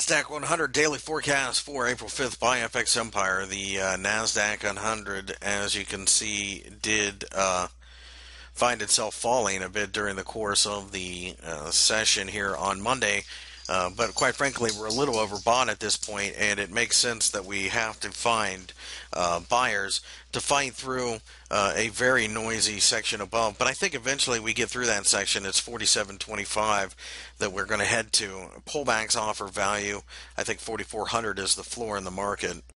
NASDAQ 100 daily forecast for April 5th by FX Empire. The NASDAQ 100, as you can see, did find itself falling a bit during the course of the session here on Monday. But quite frankly, we're a little overbought at this point, and it makes sense that we have to find buyers to fight through a very noisy section above. But I think eventually we get through that section. It's 47.25 that we're going to head to. Pullbacks offer value. I think 4,400 is the floor in the market.